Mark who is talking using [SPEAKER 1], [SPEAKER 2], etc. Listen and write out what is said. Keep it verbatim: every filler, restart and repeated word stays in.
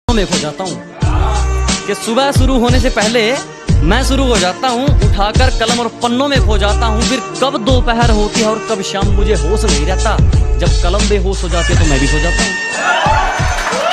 [SPEAKER 1] में खो जाता हूँ कि सुबह शुरू होने से पहले मैं शुरू हो जाता हूँ, उठाकर कलम और पन्नों में खो जाता हूँ। फिर कब दोपहर होती है और कब शाम मुझे होश नहीं रहता। जब कलम बेहोश हो जाती है तो मैं भी सो जाता हूँ।